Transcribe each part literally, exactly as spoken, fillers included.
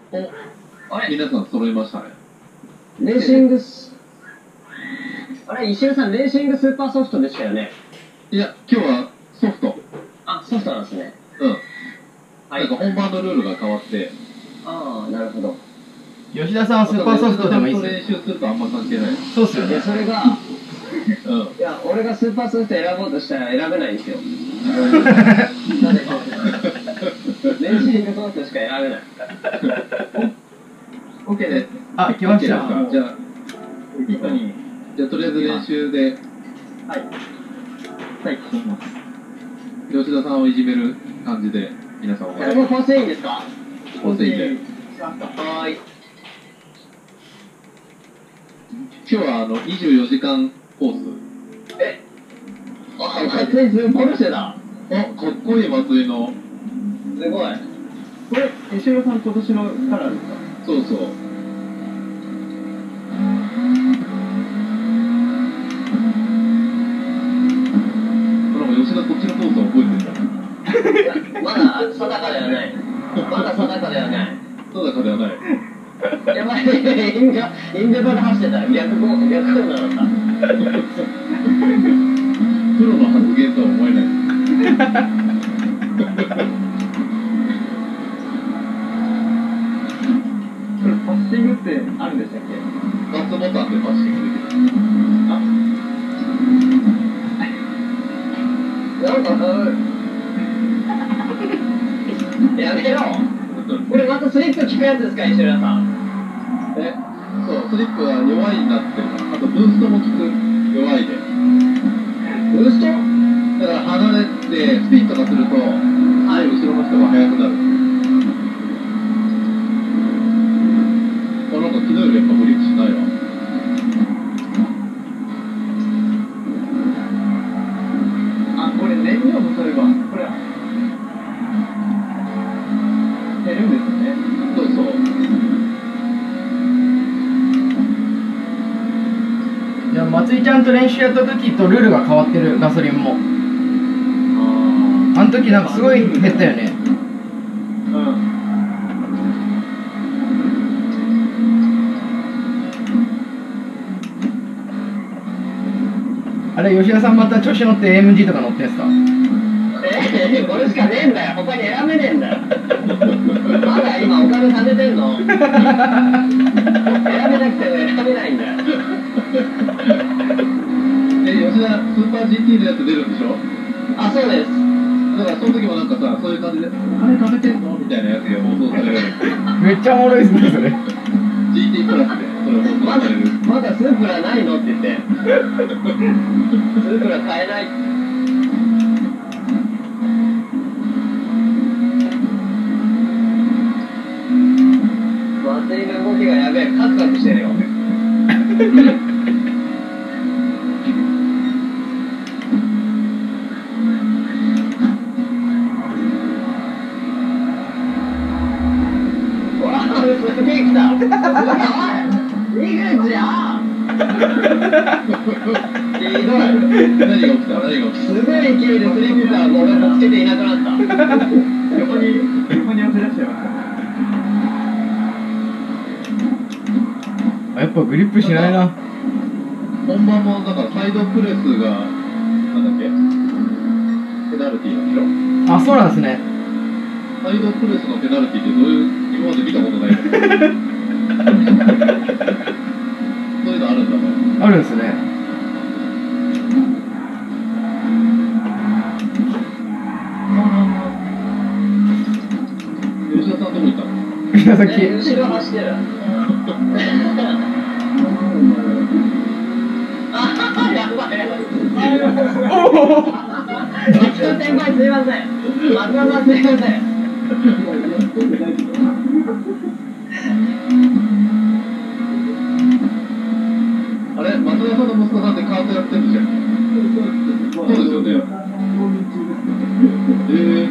お、あれ皆さん揃いましたね。 レーシングス、あれ、石浦さん、レーシングスーパーソフトでしたよね。 いや、今日はソフト。 あ、ソフトなんですね。 うん。 はい。 なんか本番のルールが変わって。 ああ、なるほど。 吉田さんはスーパーソフトでもいいっすよ。 練習するとあんま関係ない。 そうっすよね。 で、それが、 うん。 いや、俺がスーパーソフト選ぼうとしたら選べないんですよ。なぜか。レーシングソフトしか選べない。オッケーです。 あ、来ました。 じゃあ、じゃあ、とりあえず練習で。 はい。はい、聞きます。 吉田さんをいじめる感じで、皆さんお願いします。 もう構成員ですか？ 構成員で。 はーい。 今日はあのにじゅうよじかんコース。 えあ、松井ズンポルシェだ。 あ、かっこいい松井の。 すごい。これ、石浦さん今年のカラーですか？ そうそう。吉田こっちのコースは覚えてるかまだ定かではない。まだ定かではない。 定かではない。 やばい、インジャ、インジャバで走ってたら逆コー、逆コーナーだった。 プロの発言とは思えない。 これパッシングってあるんでしたっけ？ バツボタンでパッシングできる。 あ、なんか、やめろ。これまたスリップ効くやつですか、石浦さん。 え、そう、スリップは弱いになってる。あとブーストも効く。弱いで。 ブースト？ だから離れてスピンとかすると、はい、後ろの人が速くなる。あ、なんか昨日よりやっぱブリッジしないわ。 あ、これ燃料もそういえば、これ減るんですよね。 そうそう。 じゃあ松井ちゃんと練習やった時とルールが変わってる、ガソリンも。あの時なんかすごい減ったよね。 うん。 あれ、吉田さんまた調子乗って エーエムジー とか乗ってんすか？ えー、これしかねえんだよ。他に選べねえんだよ。まだ今お金貯めてんの？選べなくても選べないんだよ。 え、吉田、スーパー ジーティー のやつ出るんでしょ？ あ、そうです。 だからその時もなんかさ、そういう感じで、お金貯めてんのみたいなやつが放送される。 めっちゃおもろいっすね、それ。 ジーティー プラスで、それ放送される。 まだスープラないのって言って。スープラ買えない。松井の動きがやべえ、カクカクしてるよ。すげえ来た。すげえ、おい、井口や。ひどい。 何が起きた？何が起きた？ すごい勢いでスリップがもう俺もつけていなくなった。横に横に寄せ出してます。 やっぱグリップしないな。 本番もなんかサイドプレスがなんだっけ？ペナルティーなんでしょ？ あ、そうなんですね。 サイドプレスのペナルティーってどういう今まで見たことない。そういうのあるんだね。 あるんですね。 吉田さんどこ行ったの？ 吉田さん、き後ろ走ってる。あ、やばい。 おお。 松田先輩すいません。松田さんすいません。 あれ、松田さんの息子さんってカートやってるんじゃん。そうですよね。えー、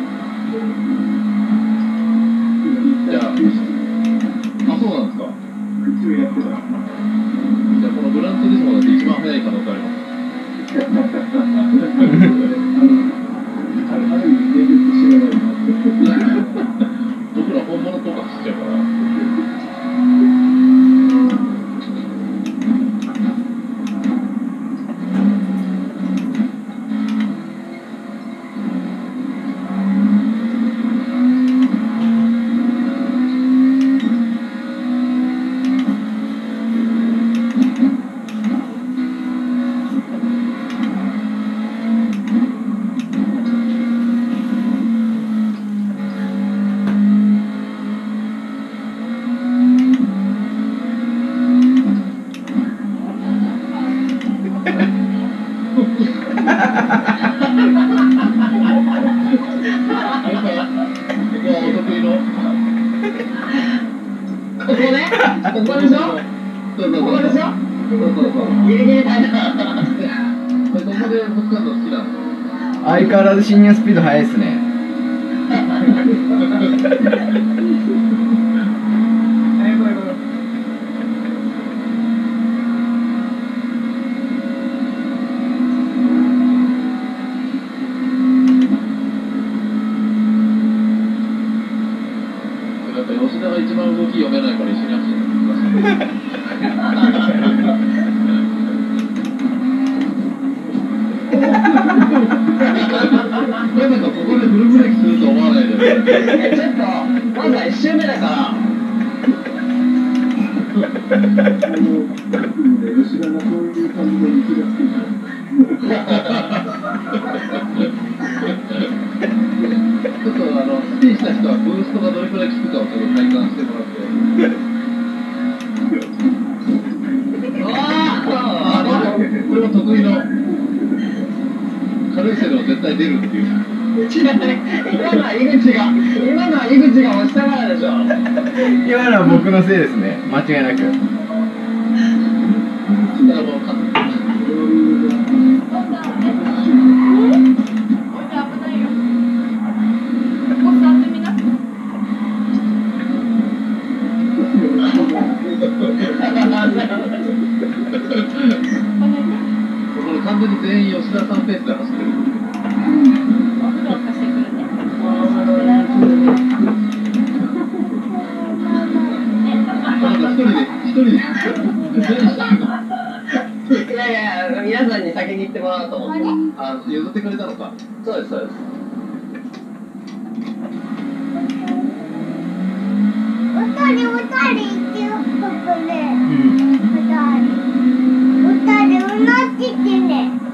じゃあ、あ、そうなんですか。じゃあ、このグランツーリスモだって一番速い可能性あります。僕ら本物とか走っちゃうから。 ここでしょ。 そうそうそう。 ここでしょ。 そうそうそう。 ギリギリ耐えた。 ここでぶつかるの好きなの。 相変わらず進入スピード速いですね。 やっぱ吉田が一番動き読めないから一緒に走ってる。まさかここでフルブレーキすると思わないで。 ちょっとまずは一周目だから。 吉田がそういう感じで行き出す。 ちょっとあのステイした人はブーストがどれくらい効くかをちょっと体感してもらって。 うわあこれこれも得意の軽いせいでも絶対出るっていう。 違う、今のは井口が今のは井口が押したからでしょ。 今のは僕のせいですね、間違いなく。 だからもうかこれ完全に全員吉田さんペースで走ってる。なんか一人で一人で何してるの？ いやいや、皆さんに先に行ってもらおうと思って。 あ、譲ってくれたのか。 そうですそうです。 おたりおたり行ってよ、ここで。 うん。 おたり。おたり、同じってね。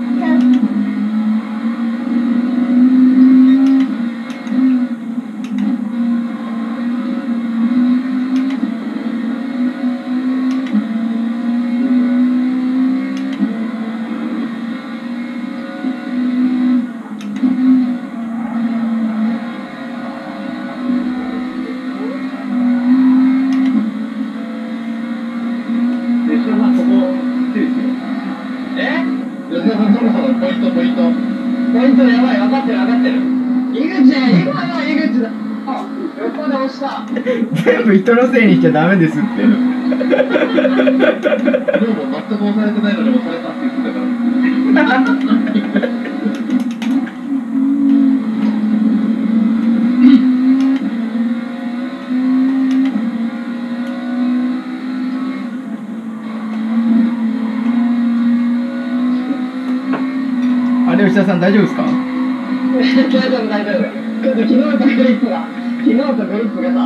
吉田さんそろそろポイントポイント。 ポイントやばい、分かってる分かってる。井口、今の井口だ。あ、横で押した。 全部人のせいにしちゃダメですって。 でも全く押されてないのに押されたって言ってたから。 あれ、吉田さん大丈夫ですか？ 大丈夫大丈夫。ちょっと昨日とグリップが、昨日とグリップがさ。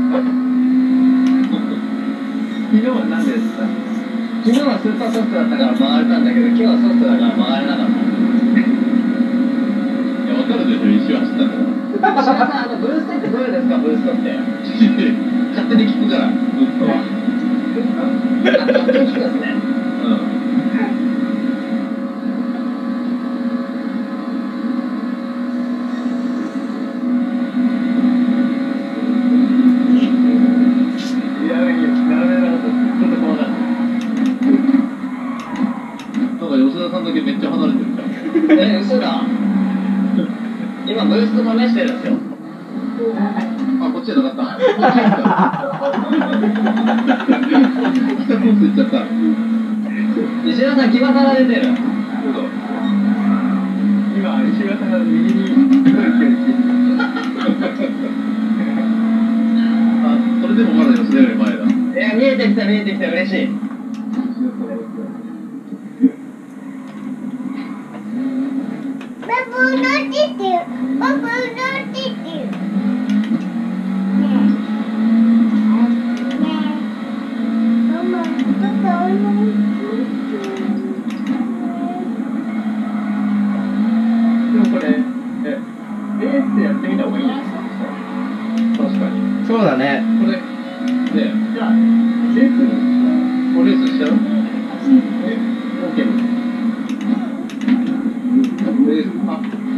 昨日は何でした？ 昨日はスーパーソフトだったから曲がれたんだけど、今日はソフトだから曲がれなかった。 いや、わかるでしょ、一周走ったから。 石田さん、あのブーストってどれですか、ブーストって。 勝手に聞くから、ずっとは。 勝手に聞くんですね。 うん。吉田さんだけめっちゃ離れてるじゃん。 え、嘘だ。今ブースト試してるんですよ。 あ、こっちじゃなかった。こっちじゃなかった。北コース行っちゃった。 石田さん、騎馬から出てる。 そうだ。 今、石川さんが右にすごい勢いであ、それでもまだ吉田より前だ。 いや、見えてきた、見えてきた、嬉しい。 バブーのティティバブーのティティねえねえママパパお願いでもこれ、え、レースでやってみた方がいいですか？ 確かに。 そうだね。 これ、ね、 じゃあ、レースにもうレースしちゃう？ オーケーです。 レース、あ、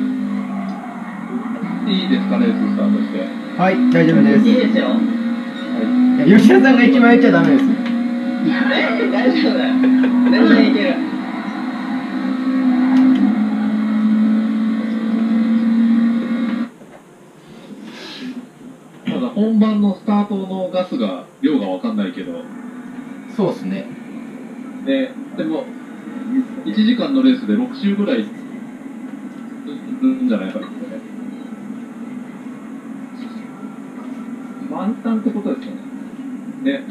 いいですか、レーススタートして。 はい、大丈夫です。 いいですよ。 いや吉田さんが一番言っちゃダメです。 え、大丈夫だよ。全然いける。 ただ本番のスタートのガスが量が分かんないけど、 そうですね。 ででもいちじかんのレースでろく周ぐらいするんじゃないかな。 満タンってことですよね。 ね。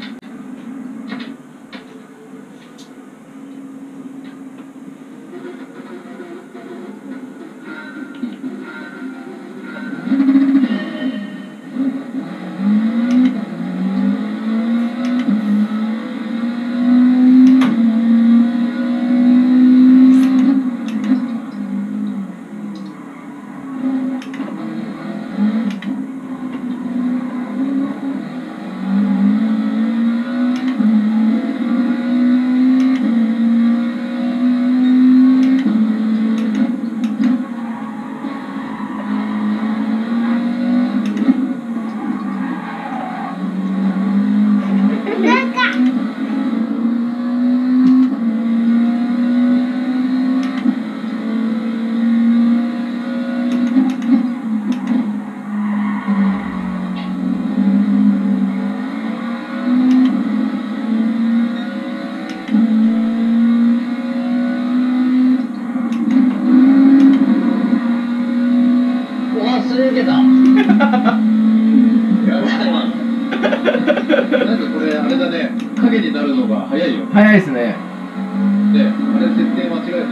影になるのが早いよ。 早いですね。 で、あれ設定間違えてる。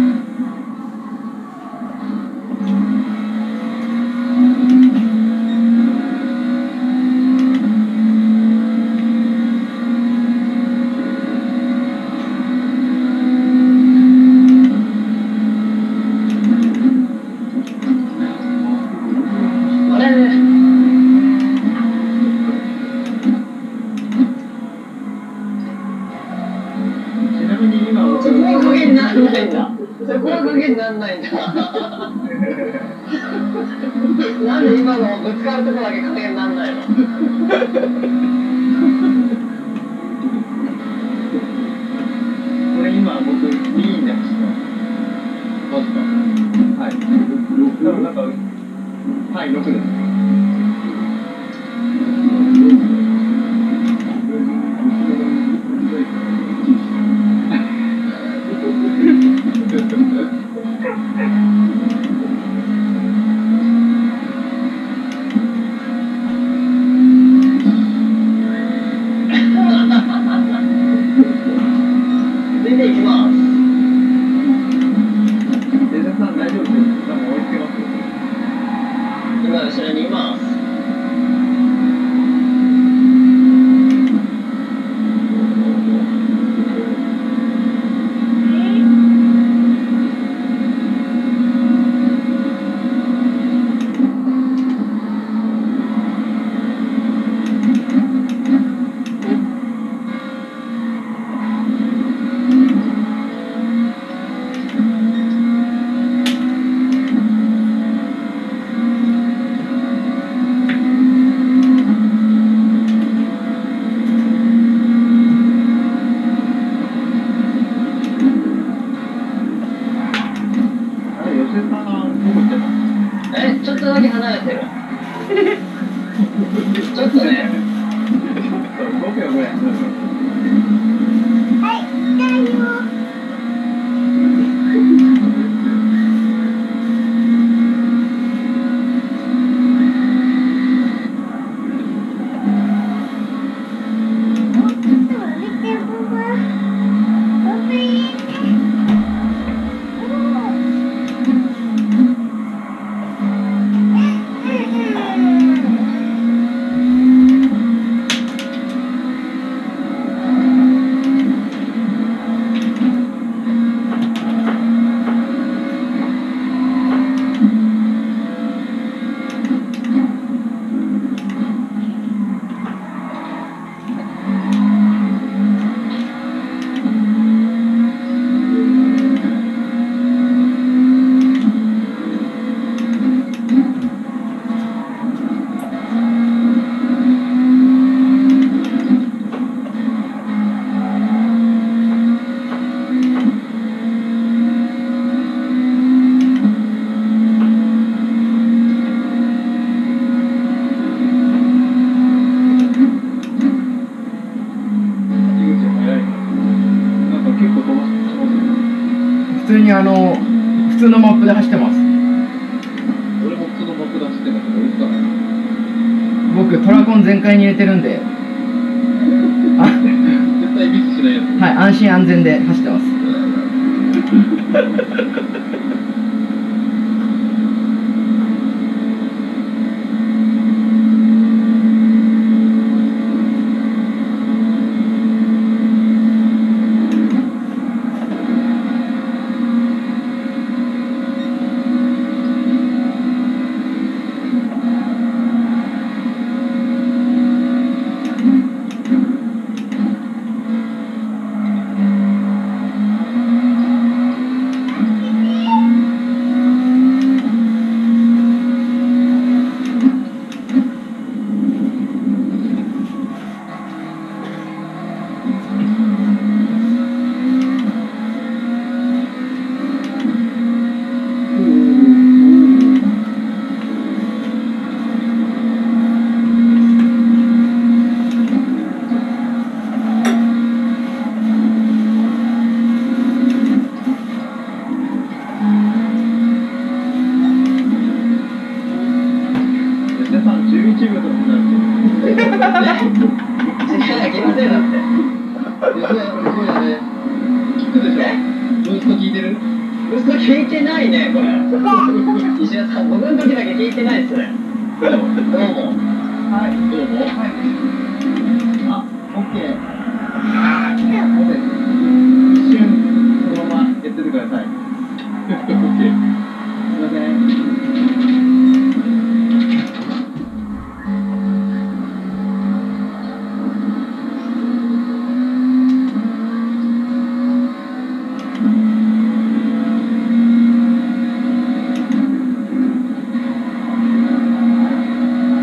なんないんだ。なんで今のぶつかるとこだけ影になんないの。 これ今僕ビーンで走ってます。 マジか。 はい。多分なんかはいろくです。 出ていきます。 デザさん大丈夫ですか？もう追いつけますよ。 今後ろに結構飛ばしてますね。 普通にあの普通のマップで走ってます。 俺も普通のマップ出してますけど、追いつかない。 僕トラコン全開に入れてるんで、あ、 絶対ミスしないやつ。 はい、安心安全で走ってます。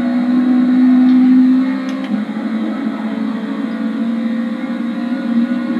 じ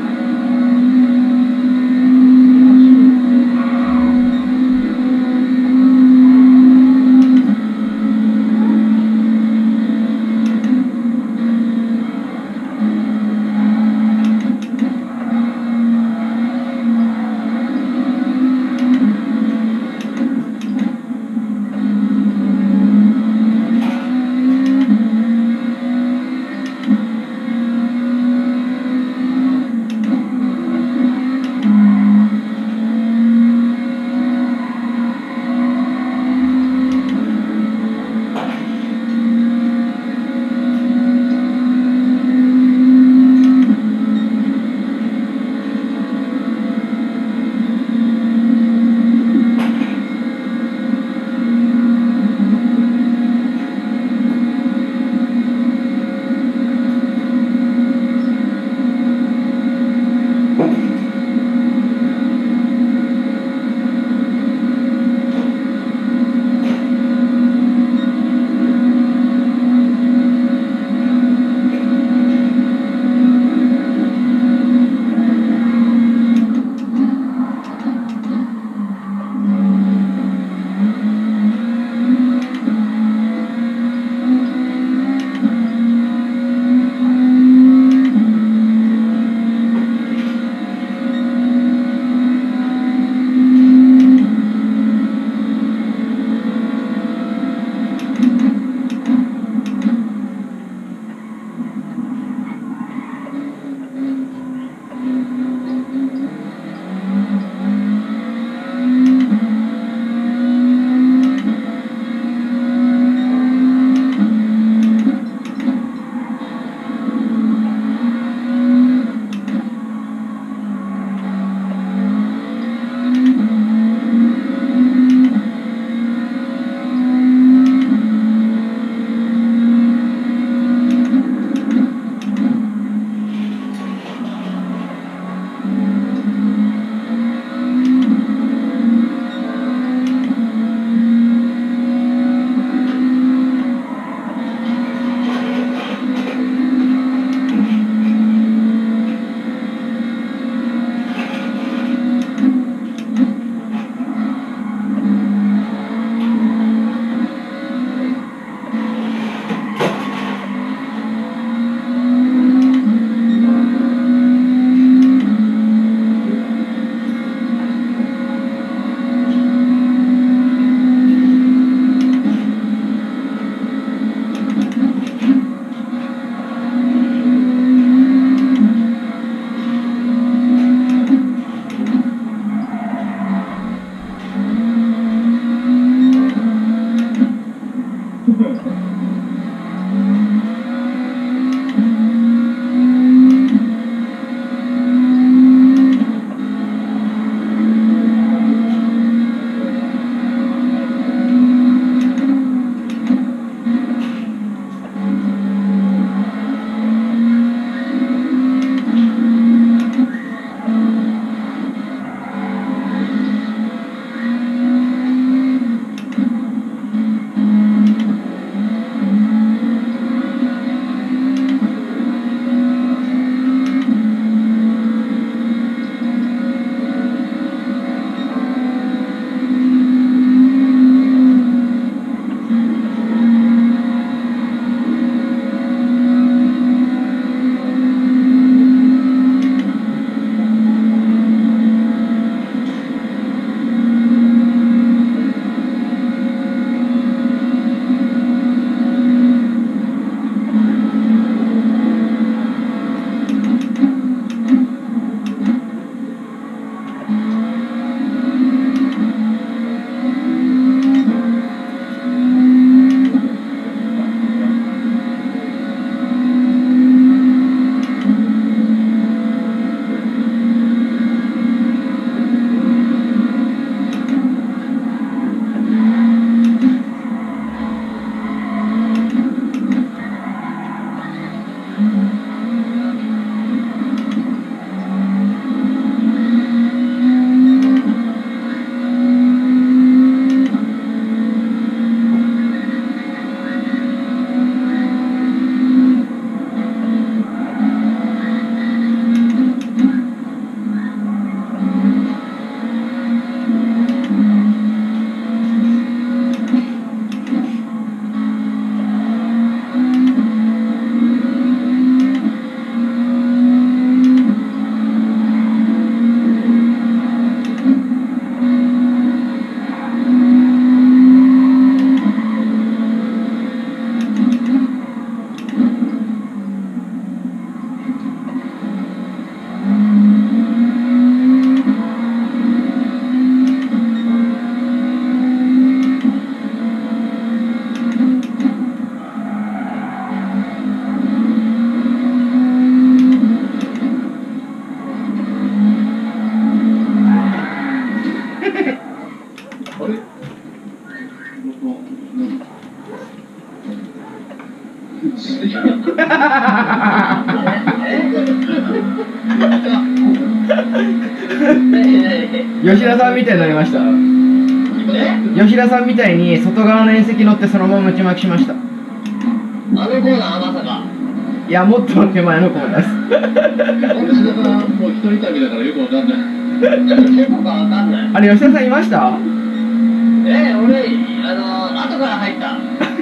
吉田さんみたいになりました。吉田さんみたいに外側の縁石乗ってそのまま内巻きしました。あのコーナーまさか。 いや、もっと手前のコーナーです。 吉田さんもう一人旅だからよくわかんない。 結構わかんない。 あれ、吉田さんいました？ えー、俺、あのー、後から入った。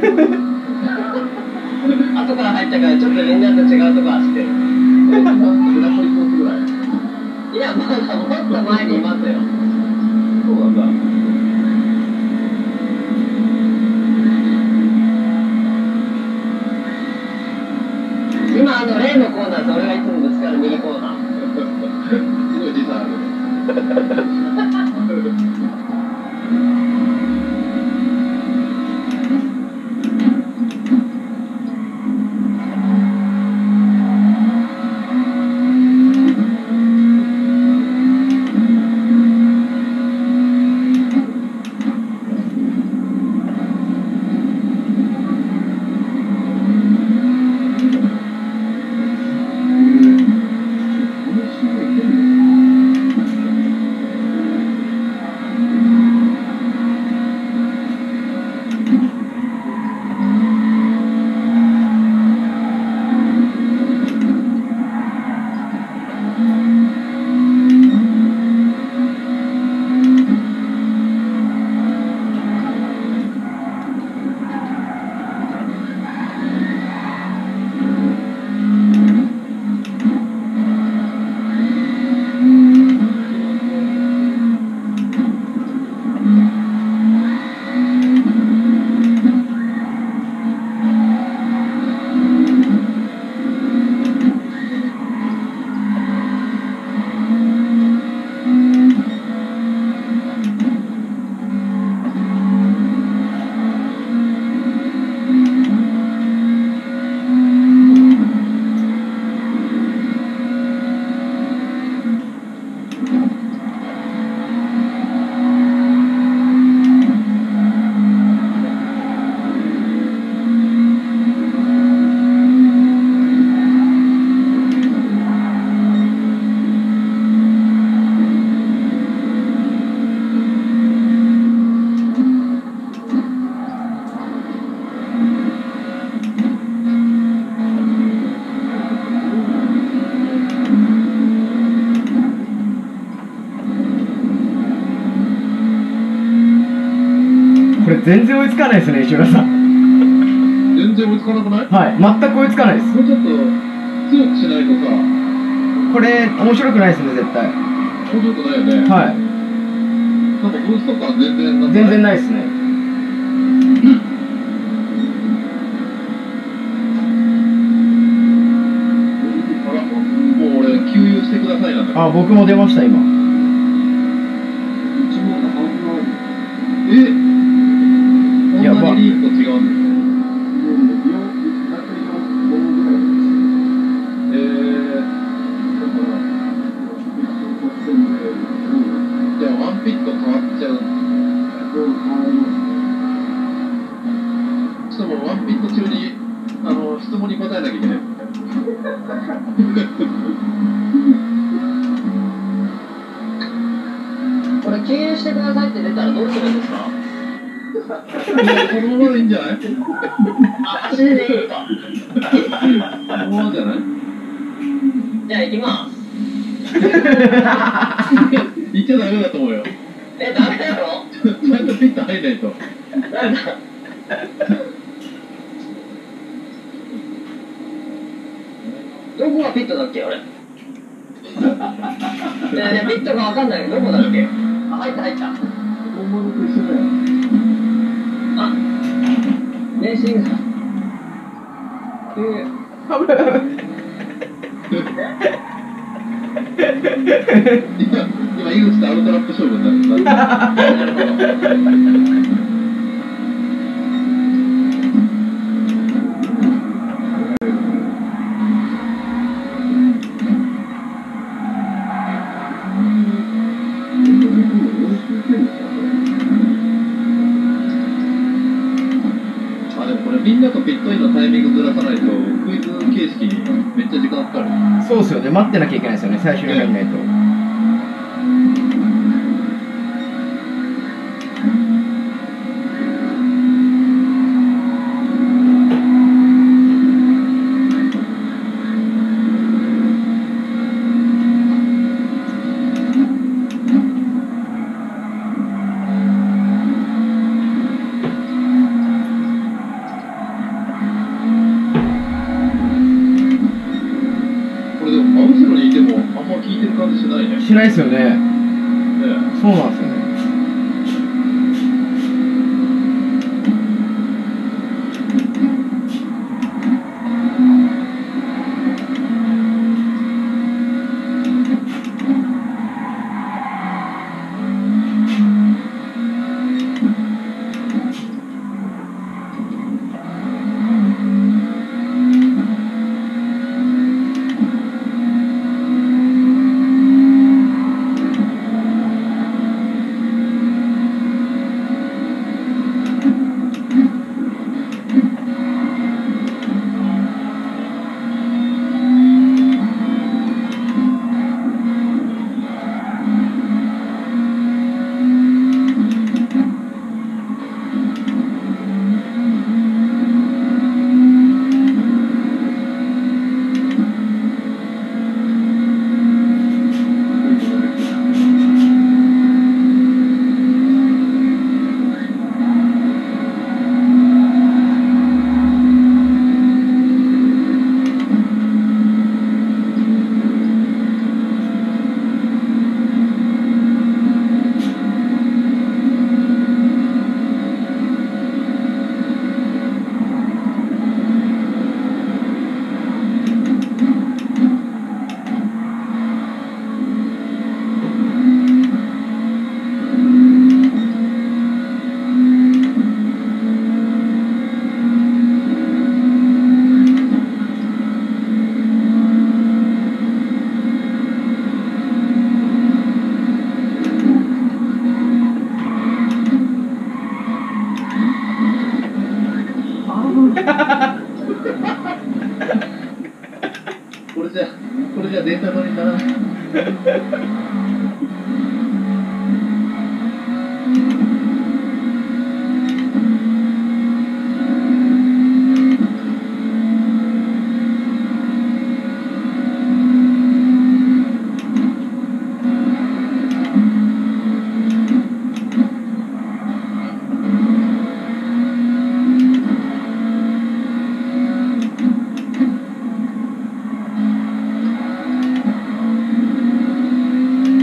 後から入ったから、ちょっとみんなと違うとこ走ってる。 グラポリコースぐらい。 いや、まだもっと前にいますよ。 そうなんだ。 今、あの、例のコーナーと俺がいつもぶつかる右コーナー。 すごい時差ある。 全然追いつかないですね、石浦さん。 全然追いつかなくない？ はい、全く追いつかないです。 もうちょっと強くしないとさ。 これ、面白くないですね、絶対。 面白くないよね。 はい。 なんかブースト感全然なくない？ 全然ないですね。 あら、もう俺、給油してくださいなんだ。 あ、僕も出ました、今。 え？こんなにリーフと違うんですえー、じゃあワンピット変わっちゃう。しかもワンピット中にあの質問に答えなきゃいけない。 これ経由してくださいって出たらどうするんですか？ このままでいいんじゃない？ あ、走りでいいか。 このままじゃない？ じゃあ行きます。 言っちゃダメだと思うよ。 え、ダメだろ？ ちゃんとピット入んないと。 なんだ。どこがピットだっけ、俺。ねえねえ、ピットがわかんない。どこだっけ？あ、入った入った。 本物と一緒だよ。 あ、レーシングだ。えー今、今、井口とアウトラップ勝負になった。なるほど。あ、でもこれみんなとピットインのタイミングずらさないとクイズ形式にめっちゃ時間かかる。 そうですよね。 待ってなきゃいけないですよね、最初に入んないと。しないですよね。 ねそうなんですよね。 これじゃこれじゃデータ乗りならない。 「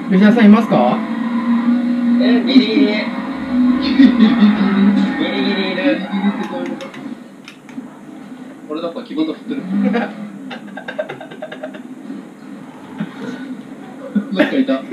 吉田さんいますか？ え、ギリギリ。ギリギリいる。 俺なんか気事振ってる。なんかいた。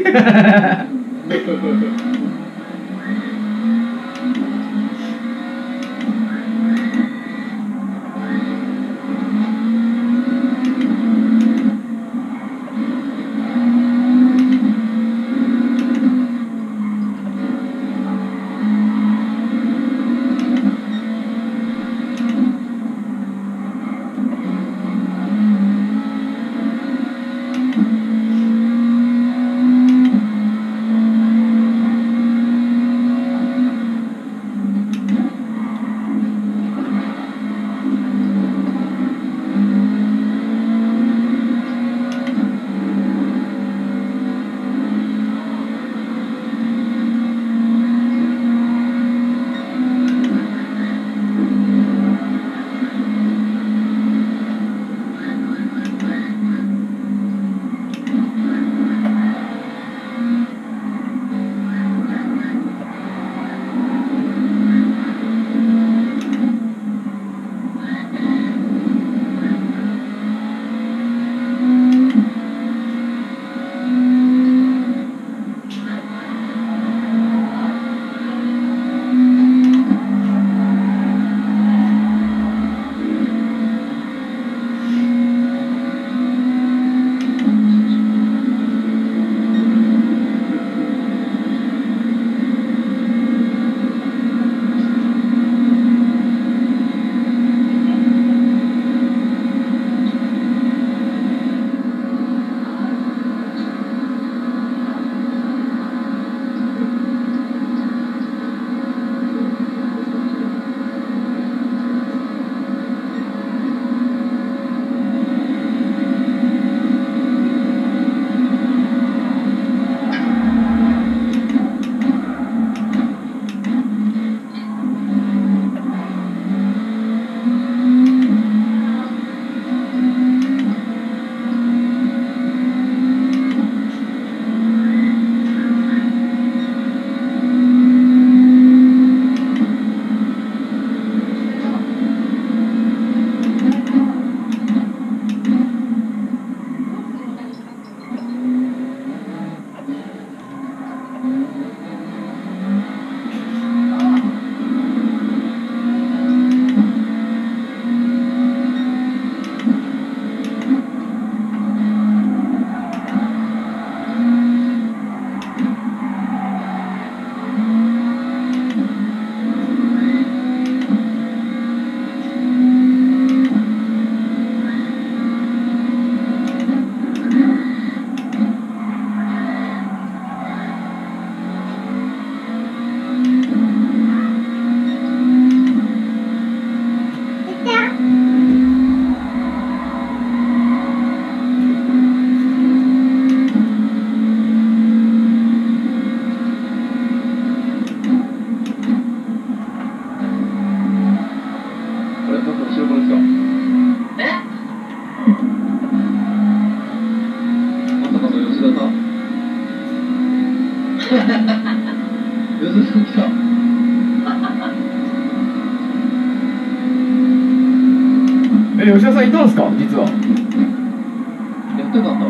え、吉田さんいたんですか、実は。 やってたんだ。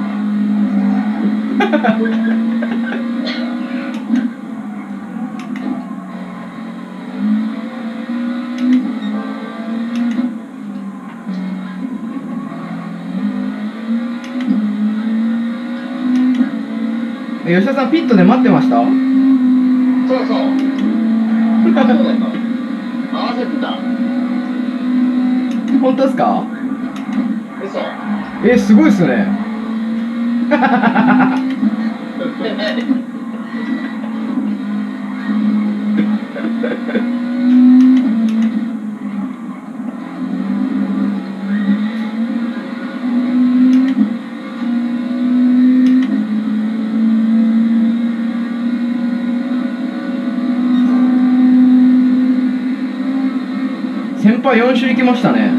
え、吉田さんピットで待ってました？ そうそう。 あ、そうなんだ。 合わせてた。 本当ですか？ 嘘。 え、すごいっすね。先輩よん周行きましたね。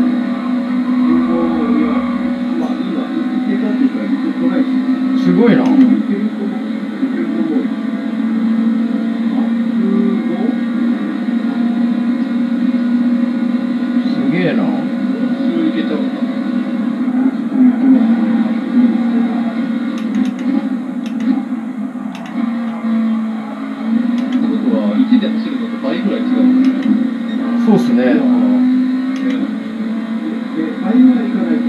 すごいな。 そうっすね。 で、あいまいかないと。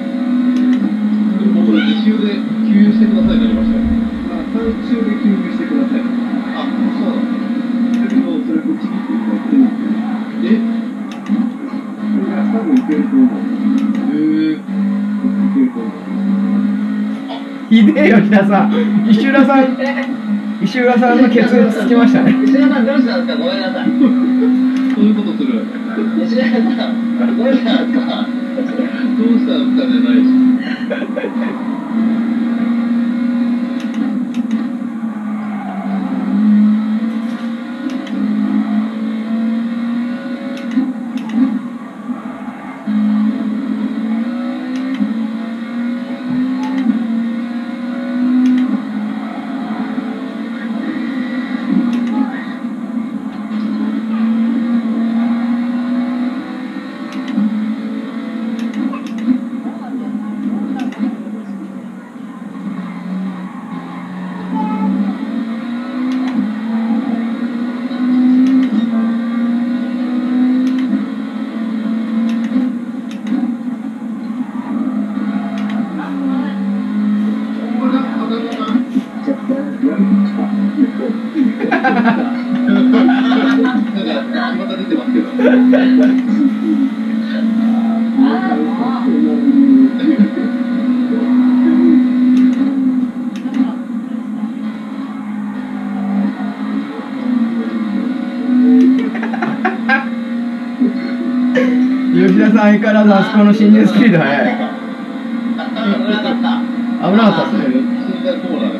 僕ら自習で給油してくださいになりましたよ。 あ、最中で給油してください。 あ、そうなんだけど、それぶち切っていただいてるんですよ。 だ。 それが多分いけると思う。 えへえ。 いけると思う。 ひでえよ、吉田さん。石浦さん、石浦さんのケツつきましたね。 石田さんどうしたんですか、ごめんなさい。 そういうことする。 石田さん、どうしたんですか。 どうしたんですかじゃないし。また出てますけど。 吉田さん、相変わらずあそこの進入スピード速い。 危なかった。 危なかったっすね。 新大コーナーだから。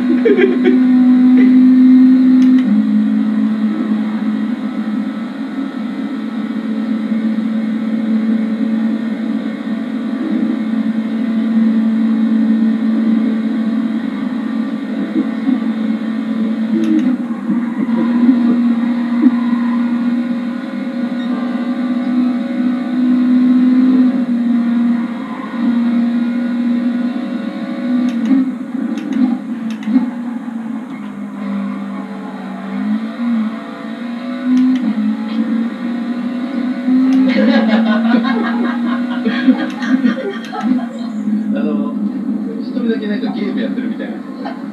あの、一人だけなんかゲームやってるみたいな。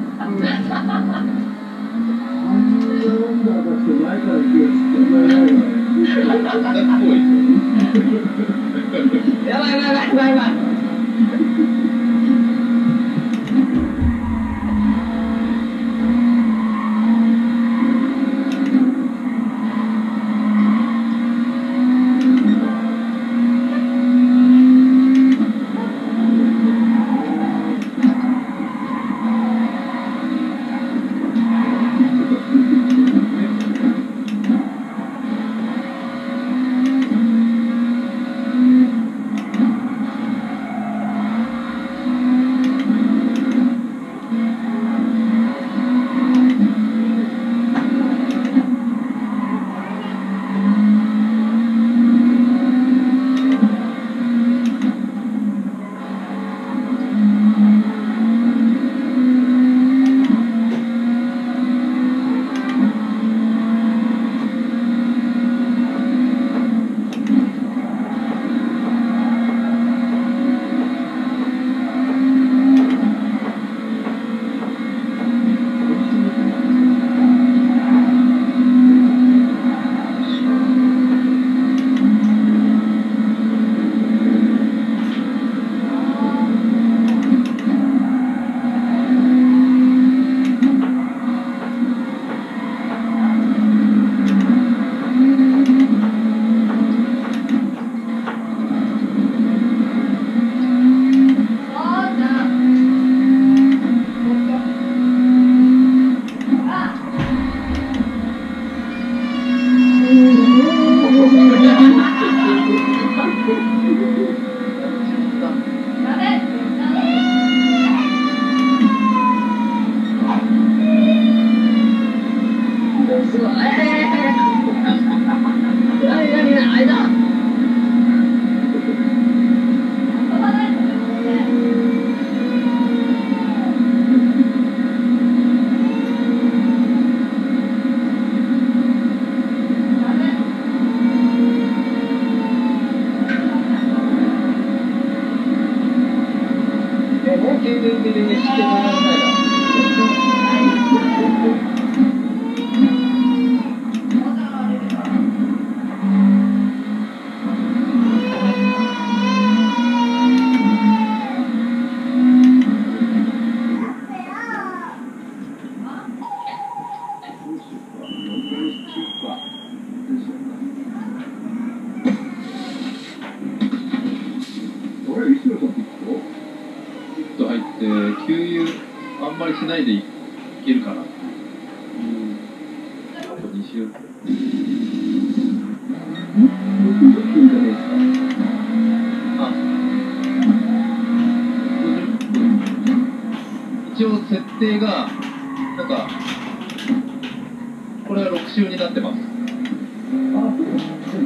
やばいやばいやばいやばいやばい。 あんまりしないでいけるかな。あとに周。 ろくじゅっぷんじゃないですか。 あ、ろくじゅっぷん。一応設定が、なんか、これはろく周になってます。 あ、そうです。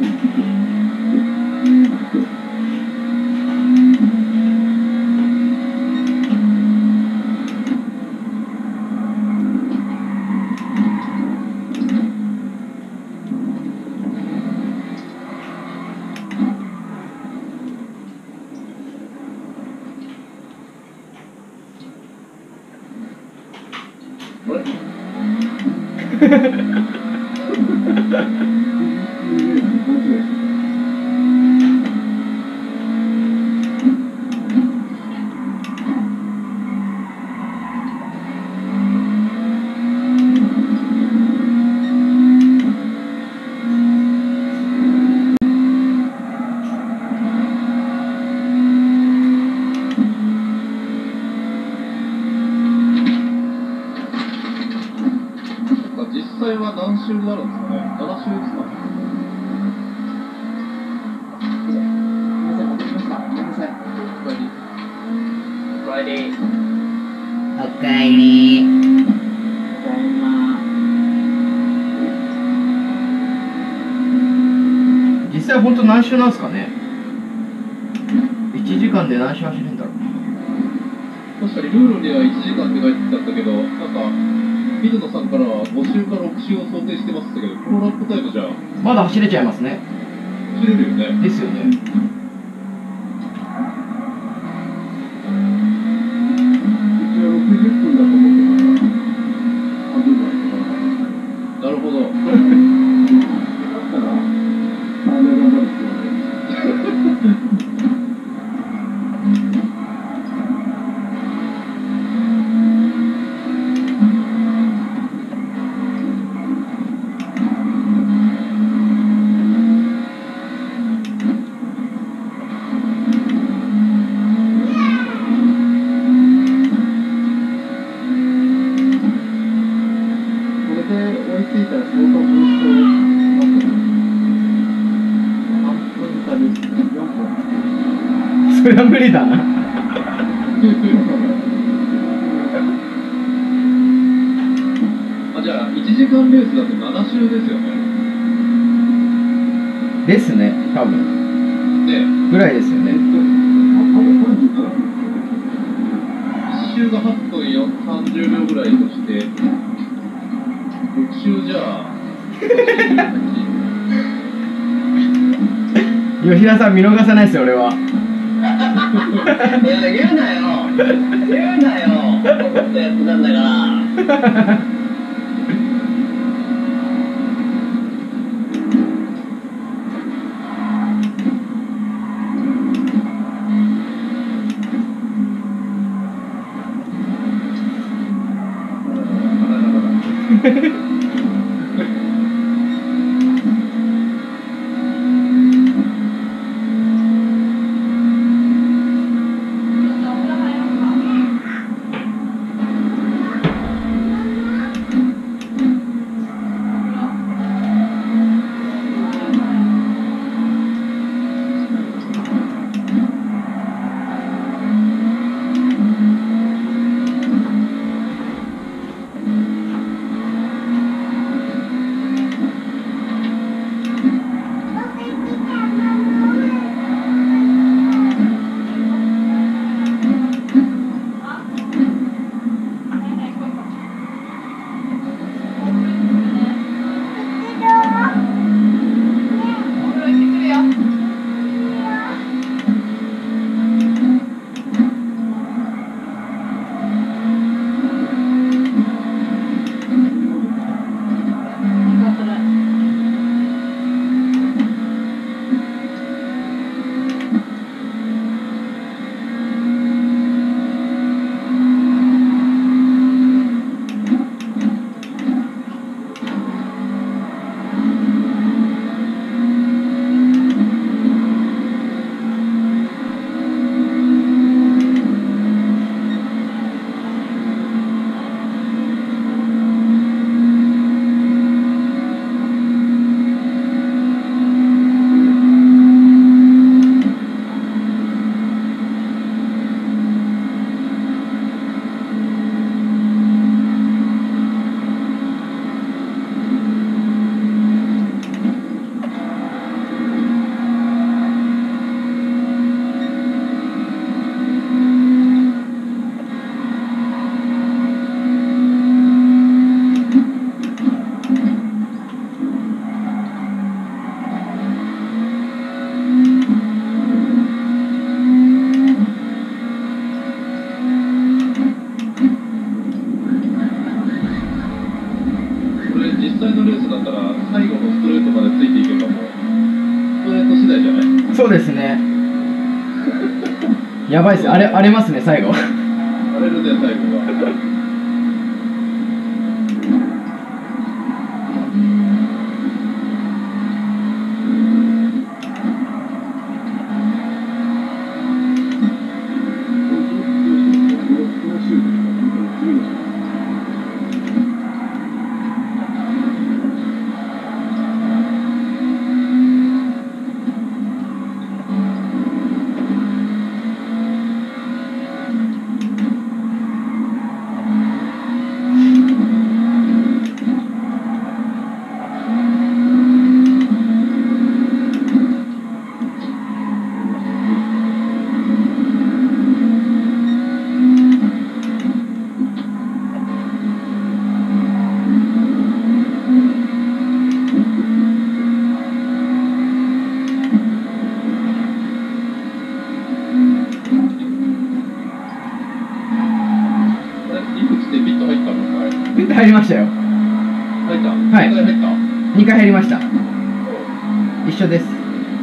実際は何周になるんですかね。なな周ですか。 フライデー。 おかえり。 ただいま。 実際本当何周なんですかね。いちじかんで何周走るんだろう。 確かにルールにはいちじかんって書いてあったけど、なんか水野さんからはご周かろく周を想定してますけど、このラップタイムじゃまだ走れちゃいますね。 走れるよね。 ですよね。 一応ろくじゅっぷんだと思ってたから。半分だったから。 なるほど。 だったら、あれ頑張る必要ない。 それは無理だな。 あ、じゃあいちじかんレースだとなな周ですよね。 ですね、多分。 ね、 ぐらいですよね。 いち周がはっぷんよさんじゅうびょうぐらいとして、ろく周じゃあ吉田さん見逃さないですよ、俺は。 いや、言うなよ。言うなよ。怒ったやつなんだから。 やばいっす、荒れ荒れますね最後。 荒れるね、最後が。 入りましたよ。 入った？ はい。 にかい入った？ にかい入りました。一緒です。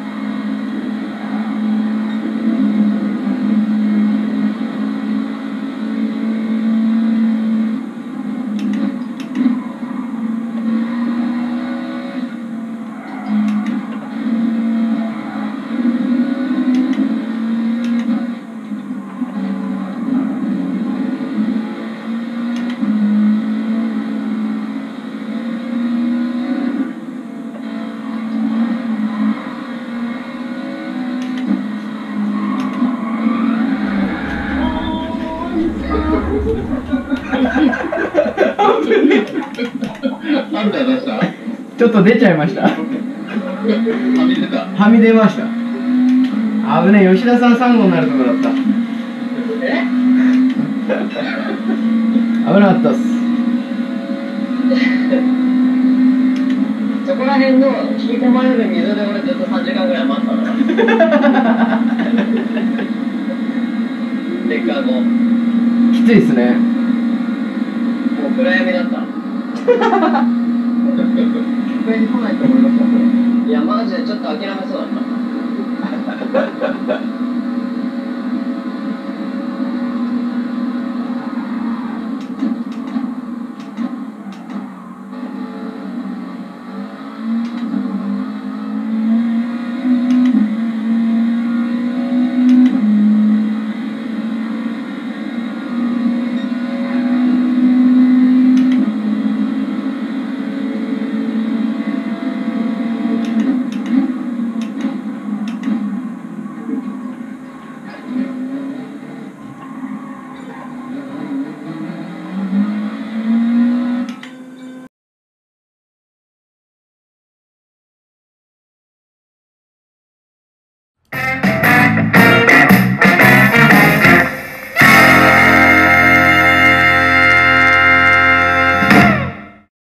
なんだ出した？ ちょっと出ちゃいました。 はみ出た。 はみ出ました。危ねえ、吉田さんさん号になるとこだった。 え危なかったっす。 そこら辺の引き込まれる水で俺ずっとさんじかんぐらい待ったから。レッカー後。 きついっすね。 もう暗闇だった。 机に来ないと思いました、これ。 いや、マジでちょっと諦めそうだった。